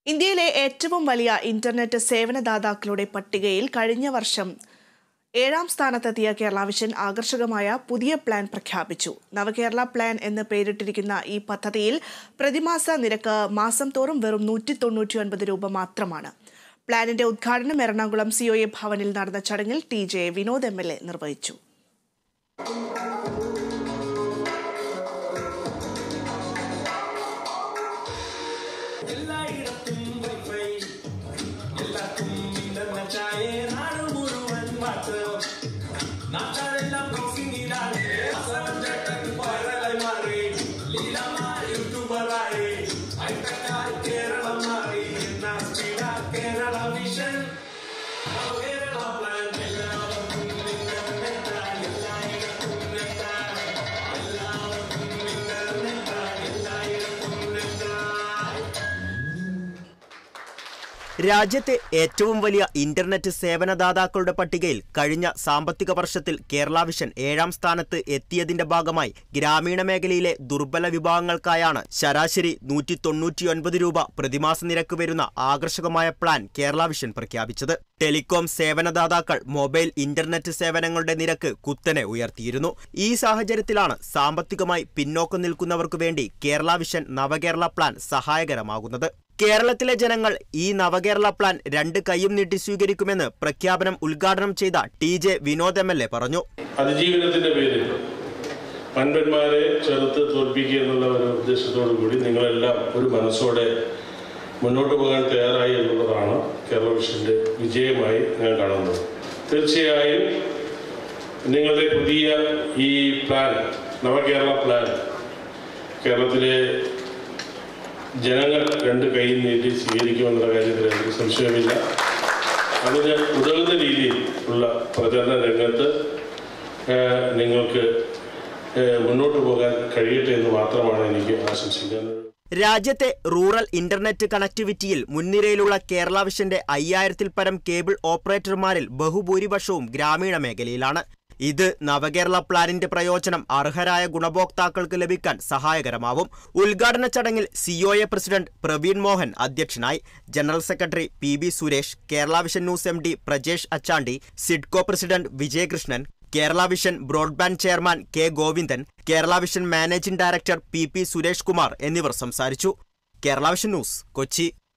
ഇന്ത്യയിലെ ഏറ്റവും വലിയ ഇന്റർനെറ്റ് സേവനദാതാക്കളുടെ പട്ടികയിൽ കഴിഞ്ഞ വർഷം 7ാം സ്ഥാനത്തെത്തിയ കേരള വിഷൻ ആകർഷകമായ പുതിയ പ്ലാൻ പ്രഖ്യാപിച്ചു. നവകേരള പ്ലാൻ എന്ന് പേരിട്ടിരിക്കുന്ന ഈ പദ്ധതിയിൽ പ്രതിമാസ നിരക്ക് മാസം തോറും വെറും 199 രൂപ മാത്രമാണ്. പ്ലാനിന്റെ ഉദ്ഘാടനം എറണാകുളം COA ഭവനിൽ നടന്ന ചടങ്ങിൽ TJ വിനോദ് MLA നിർവഹിച്ചു. രാജ്യത്തെ ഏറ്റവും വലിയ ഇന്റർനെറ്റ് സേവനദാതാക്കളുടെ പട്ടികയിൽ കഴിഞ്ഞ സാമ്പത്തിക വർഷത്തിൽ കേരള വിഷൻ 7ാം സ്ഥാനത്ത് എത്തിയതിന്റെ ഭാഗമായി ഗ്രാമീണ മേഖലയിലെ ദുർബല വിഭാഗങ്ങൾക്കായാണ് ശരാശരി 199 രൂപ പ്രതിമാസ നിരക്ക് വരുന്ന ആകർഷകമായ പ്ലാൻ കേരള വിഷൻ പ്രഖ്യാപിച്ചത്. ടെലികോം സേവനദാതാക്കൾ മൊബൈൽ ഇന്റർനെറ്റ് സേവനങ്ങളുടെ നിരക്ക് കുത്തനെ ഉയർത്തിയിരുന്നു. ഈ സാഹചര്യത്തിലാണ് സാമ്പത്തികമായി പിന്നോക്കം നിൽക്കുന്നവർക്കു വേണ്ടി കേരള വിഷൻ നവകേരള പ്ലാൻ സഹായകരമാകുന്നത്. കേരളത്തിലെ ജനങ്ങൾ ഈ നവകേരള പ്ലാൻ 2 കൈയും നീട്ടി സ്വീകരിക്കുമെന്ന് പ്രഖ്യാപനം ഉദ്ഘാടനം ചെയ്ത TJ വിനോദ് MLA പറഞ്ഞു. അതിജീവനത്തിന്റെ പേരിൽ പൻപന്മാരെ ചെറുത്ത് തോൽപ്പിക്കുക എന്നുള്ള ഒരു ഉദ്ദേശത്തോടു കൂടി നിങ്ങളെല്ലാം ഒരു മനസ്സോടെ മുന്നോട്ട് പോകാൻ തയ്യാറായി എന്നുള്ളതാണ് കേരള വിഷന്റെ വിജയമായി ഞാൻ കാണുന്നത്. തീർച്ചയായും നിങ്ങളുടെ പുതിയ ഈ പ്ലാൻ നവകേരള പ്ലാൻ കേരളത്തിലെ ജനങ്ങൾ 2 കൈയും നീട്ടി സ്വീകരിക്കുമെന്നുള്ള കാര്യത്തിൽ എനിക്ക് സംശയമില്ല. അതിന് ഉതകുന്ന രീതിയിൽ ഉള്ള പ്രചരണ രംഗത്ത് നിങ്ങൾക്ക് മുന്നോട്ട് പോകാൻ കഴിയട്ടെ എന്ന് മാത്രമാണ് എനിക്ക് ആശംസിക്കുന്നത്. രാജ്യത്തെ റൂറൽ ഇന്റർനെറ്റ് കണക്ടിവിറ്റിയിൽ മുൻനിരയിലുള്ള കേരള വിഷന്റെ 5000-ൽ പരം കേബിൾ ഓപ്പറേറ്റർമാരിൽ ബഹുഭൂരിപക്ഷവും ഗ്രാമീണ മേഖലയിലാണ്. ഇത് നവകേരള പ്ലാനിന്റെ പ്രയോജനം അർഹരായ ഗുണഭോക്താക്കൾക്ക് ലഭിക്കാൻ സഹായകരമാവും. ഉദ്ഘാടന ചടങ്ങിൽ COA പ്രസിഡന്റ് പ്രവീൺ മോഹൻ അധ്യക്ഷനായി. General secretary PB Suresh, Kerala Vision news MD Prajesh Achandi, SIDCO president Vijayakrishnan, Kerala Vision broadband chairman K Govindan, Kerala Vision managing director PP Suresh Kumar എന്നിവർ സംസാരിച്ചു. കേരള വിഷൻ ന്യൂസ്, കൊച്ചി.